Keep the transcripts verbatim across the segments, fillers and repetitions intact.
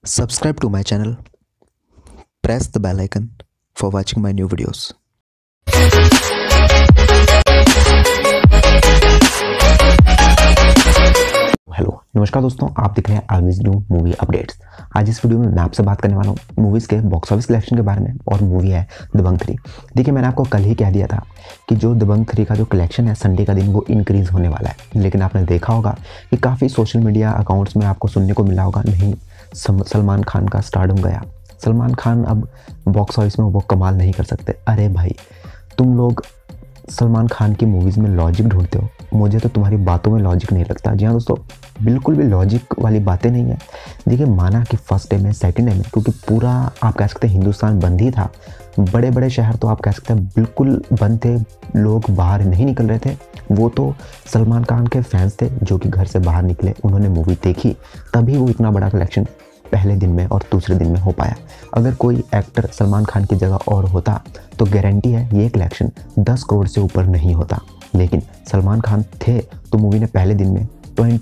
Subscribe to my channel, press the bell icon for watching my new videos. Hello नमस्कार दोस्तों, आप देख रहे हैं ऑलवेज न्यू मूवी अपडेट्स। आज इस वीडियो में मैं आपसे बात करने वाला हूँ मूवीज़ के बॉक्स ऑफिस कलेक्शन के बारे में, और मूवी है दबंग थ्री। देखिए, मैंने आपको कल ही कह दिया था कि जो दबंग थ्री का जो कलेक्शन है संडे का दिन वो इंक्रीज़ होने वाला है, लेकिन आपने देखा होगा कि काफ़ी सोशल मीडिया अकाउंट्स में आपको सुनने को मिला होगा, नहीं सलमान खान का स्टारडम गया, सलमान खान अब बॉक्स ऑफिस में वो कमाल नहीं कर सकते। अरे भाई, तुम लोग सलमान खान की मूवीज़ में लॉजिक ढूंढते हो, मुझे तो तुम्हारी बातों में लॉजिक नहीं लगता। जी हाँ दोस्तों, बिल्कुल भी लॉजिक वाली बातें नहीं है। देखिए, माना कि फर्स्ट डे में, सेकंड डे में, क्योंकि पूरा आप कह सकते हैं हिंदुस्तान बंद ही था, बड़े बड़े शहर तो आप कह सकते हैं बिल्कुल बंद थे, लोग बाहर नहीं निकल रहे थे। वो तो सलमान खान के फैंस थे जो कि घर से बाहर निकले, उन्होंने मूवी देखी, तभी वो इतना बड़ा कलेक्शन पहले दिन में और दूसरे दिन में हो पाया। अगर कोई एक्टर सलमान खान की जगह और होता तो गारंटी है ये कलेक्शन दस करोड़ से ऊपर नहीं होता, लेकिन सलमान खान थे तो मूवी ने पहले दिन में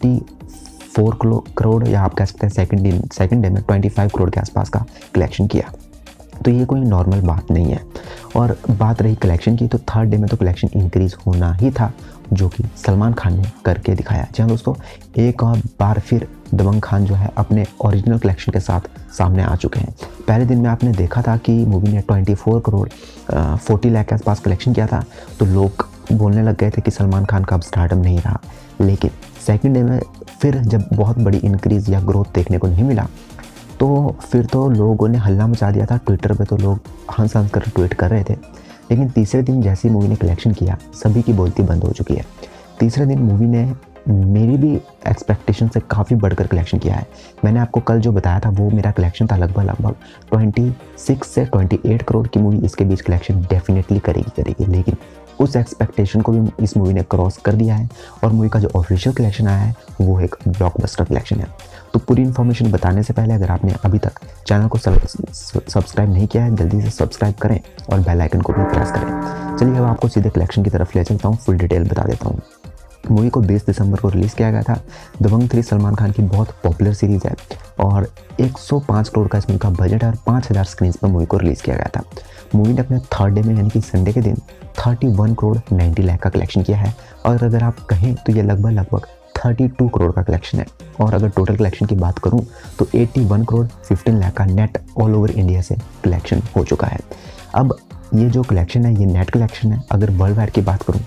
चौबीस करोड़ या आप कह सकते हैं सेकंड दिन सेकंड डे में पच्चीस करोड़ के आसपास का कलेक्शन किया। तो ये कोई नॉर्मल बात नहीं है। और बात रही कलेक्शन की, तो थर्ड डे में तो कलेक्शन इंक्रीज़ होना ही था, जो कि सलमान खान ने करके दिखाया। जी हाँ दोस्तों, एक और बार फिर दबंग खान जो है अपने ओरिजिनल कलेक्शन के साथ सामने आ चुके हैं। पहले दिन में आपने देखा था कि मूवी ने चौबीस करोड़ चालीस लाख के आसपास कलेक्शन किया था, तो लोग बोलने लग गए थे कि सलमान खान का अब स्टारडम नहीं रहा। लेकिन सेकंड डे में फिर जब बहुत बड़ी इंक्रीज़ या ग्रोथ देखने को नहीं मिला, तो फिर तो लोगों ने हल्ला मचा दिया था। ट्विटर पे तो लोग हंस हंस कर ट्वीट कर रहे थे। लेकिन तीसरे दिन जैसे ही मूवी ने कलेक्शन किया, सभी की बोलती बंद हो चुकी है। तीसरे दिन मूवी ने मेरी भी एक्सपेक्टेशन से काफ़ी बढ़कर कलेक्शन किया है। मैंने आपको कल जो बताया था वो मेरा कलेक्शन था लगभग लगभग छब्बीस से अट्ठाईस करोड़ की मूवी इसके बीच कलेक्शन डेफिनेटली करेगी करेगी लेकिन उस एक्सपेक्टेशन को भी इस मूवी ने क्रॉस कर दिया है, और मूवी का जो ऑफिशियल कलेक्शन आया है वो एक ब्लॉकबस्टर कलेक्शन है। तो पूरी इन्फॉर्मेशन बताने से पहले, अगर आपने अभी तक चैनल को सब्सक्राइब नहीं किया है, जल्दी से सब्सक्राइब करें और बेल आइकन को भी प्रेस करें। चलिए अब आपको सीधे कलेक्शन की तरफ ले चलता हूँ, फुल डिटेल बता देता हूँ। मूवी को बीस दिसंबर को रिलीज़ किया गया था। दबंग थ्री सलमान खान की बहुत पॉपुलर सीरीज़ है, और एक सौ पाँच करोड़ का इसमें का बजट है, और पाँच हज़ार स्क्रीन पर मूवी को रिलीज़ किया गया था। मूवी ने अपने थर्ड डे में यानी कि संडे के दिन इकतीस करोड़ नब्बे लाख का कलेक्शन किया है, और अगर आप कहें तो ये लगभग लगभग बत्तीस करोड़ का कलेक्शन है। और अगर टोटल कलेक्शन की बात करूं तो इक्यासी करोड़ पंद्रह लाख का नेट ऑल ओवर इंडिया से कलेक्शन हो चुका है। अब ये जो कलेक्शन है ये नेट कलेक्शन है। अगर वर्ल्ड वाइड की बात करूं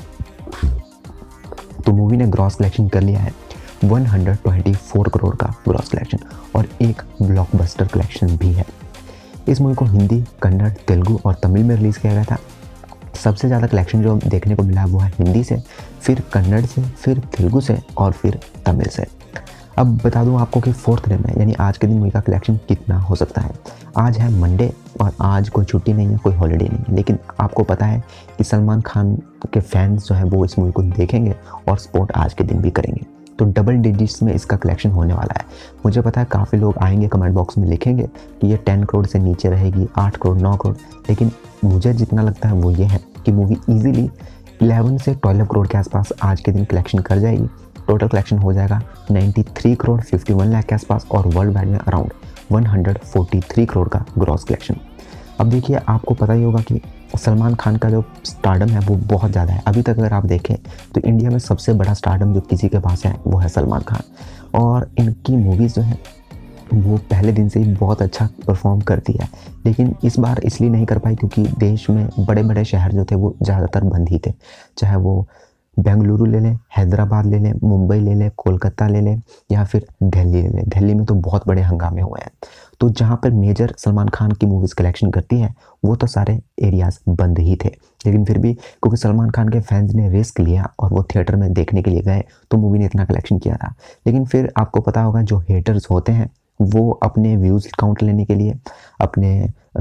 तो मूवी ने ग्रॉस कलेक्शन कर लिया है एक सौ चौबीस करोड़ का ग्रॉस कलेक्शन, और एक ब्लॉकबस्टर कलेक्शन भी है। इस मूवी को हिंदी, कन्नड़, तेलुगु और तमिल में रिलीज़ किया गया था। सबसे ज़्यादा कलेक्शन जो देखने को मिला वो है हिंदी से, फिर कन्नड़ से, फिर तेलुगु से और फिर तमिल से। अब बता दूं आपको कि फोर्थ डे में यानी आज के दिन मूवी का कलेक्शन कितना हो सकता है। आज है मंडे, और आज कोई छुट्टी नहीं है, कोई हॉलीडे नहीं है, लेकिन आपको पता है कि सलमान खान के फैंस जो हैं वो इस मूवी को देखेंगे और सपोर्ट आज के दिन भी करेंगे। तो डबल डिजिट्स में इसका कलेक्शन होने वाला है। मुझे पता है काफ़ी लोग आएंगे कमेंट बॉक्स में लिखेंगे कि ये दस करोड़ से नीचे रहेगी, आठ करोड़, नौ करोड़, लेकिन मुझे जितना लगता है वो ये है कि मूवी इजीली ग्यारह से बारह करोड़ के आसपास आज के दिन कलेक्शन कर जाएगी। टोटल कलेक्शन हो जाएगा तिरानवे करोड़ इक्यावन लाख के आसपास, और वर्ल्ड वाइड में अराउंड एक सौ तैंतालीस करोड़ का ग्रॉस कलेक्शन। अब देखिए, आपको पता ही होगा कि सलमान खान का जो स्टारडम है वो बहुत ज़्यादा है। अभी तक अगर आप देखें तो इंडिया में सबसे बड़ा स्टारडम जो किसी के पास है वो है सलमान खान, और इनकी मूवीज़ जो है वो पहले दिन से ही बहुत अच्छा परफॉर्म करती है। लेकिन इस बार इसलिए नहीं कर पाई क्योंकि देश में बड़े बड़े शहर जो थे वो ज़्यादातर बंद ही थे। चाहे वो बेंगलुरु ले लें, हैदराबाद ले लें, मुंबई ले लें, कोलकाता ले लें, या फिर दिल्ली ले लें। दिल्ली में तो बहुत बड़े हंगामे हुए हैं। तो जहाँ पर मेजर सलमान खान की मूवीज़ कलेक्शन करती है वो तो सारे एरियाज़ बंद ही थे। लेकिन फिर भी क्योंकि सलमान खान के फैंस ने रिस्क लिया और वो थिएटर में देखने के लिए गए, तो मूवी ने इतना कलेक्शन किया था। लेकिन फिर आपको पता होगा जो हेटर्स होते हैं वो अपने व्यूज़ काउंट लेने के लिए, अपने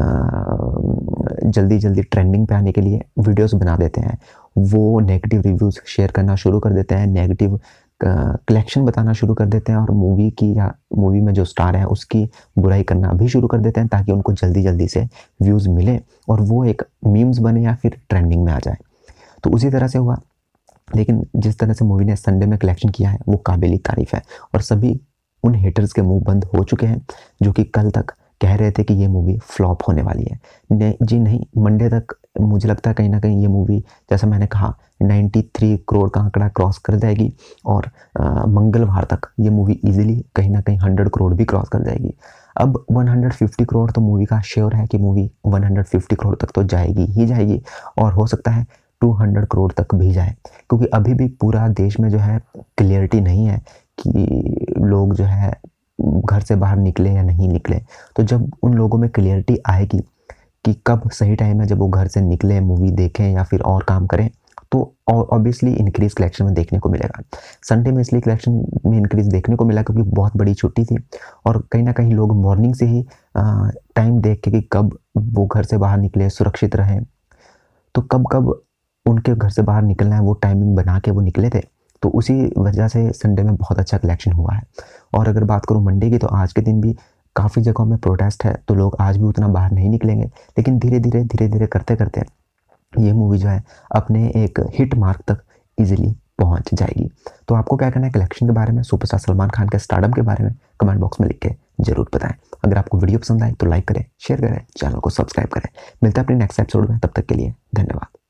जल्दी जल्दी ट्रेंडिंग पे आने के लिए वीडियोस बना देते हैं। वो नेगेटिव रिव्यूज़ शेयर करना शुरू कर देते हैं, नेगेटिव कलेक्शन बताना शुरू कर देते हैं, और मूवी की या मूवी में जो स्टार है उसकी बुराई करना भी शुरू कर देते हैं, ताकि उनको जल्दी जल्दी से व्यूज़ मिले और वो एक मीम्स बने या फिर ट्रेंडिंग में आ जाए। तो उसी तरह से हुआ। लेकिन जिस तरह से मूवी ने संडे में कलेक्शन किया है वो काबिल तारीफ़ है, और सभी उन हेटर्स के मुंह बंद हो चुके हैं जो कि कल तक कह रहे थे कि ये मूवी फ्लॉप होने वाली है। नहीं जी नहीं, मंडे तक मुझे लगता है कहीं ना कहीं ये मूवी, जैसा मैंने कहा, तिरानवे करोड़ का आंकड़ा क्रॉस कर जाएगी और आ, मंगलवार तक ये मूवी इजीली कहीं ना कहीं सौ करोड़ भी क्रॉस कर जाएगी। अब एक सौ पचास करोड़ तो मूवी का श्योर है कि मूवी एक सौ पचास करोड़ तक तो जाएगी ही जाएगी, और हो सकता है दो सौ करोड़ तक भी जाए, क्योंकि अभी भी पूरा देश में जो है क्लियरिटी नहीं है कि लोग जो है घर से बाहर निकले या नहीं निकले। तो जब उन लोगों में क्लियरिटी आएगी कि कब सही टाइम है जब वो घर से निकले, मूवी देखें या फिर और काम करें, तो ऑब्वियसली इंक्रीज कलेक्शन में देखने को मिलेगा। संडे में इसलिए कलेक्शन में इंक्रीज देखने को मिला क्योंकि बहुत बड़ी छुट्टी थी और कहीं ना कहीं लोग मॉर्निंग से ही टाइम देख के कि कब वो घर से बाहर निकले, सुरक्षित रहें, तो कब कब उनके घर से बाहर निकलना है वो टाइमिंग बना के वो निकले थे। तो उसी वजह से संडे में बहुत अच्छा कलेक्शन हुआ है। और अगर बात करूँ मंडे की, तो आज के दिन भी काफ़ी जगहों में प्रोटेस्ट है, तो लोग आज भी उतना बाहर नहीं निकलेंगे, लेकिन धीरे धीरे धीरे धीरे करते करते ये मूवी जो है अपने एक हिट मार्क तक इजीली पहुंच जाएगी। तो आपको क्या करना है कलेक्शन के बारे में, सुपरस्टार सलमान खान के स्टारडम के बारे में कमेंट बॉक्स में लिख के जरूर बताएं। अगर आपको वीडियो पसंद आए तो लाइक करें, शेयर करें, चैनल को सब्सक्राइब करें। मिलता है अपने नेक्स्ट एपिसोड में, तब तक के लिए धन्यवाद।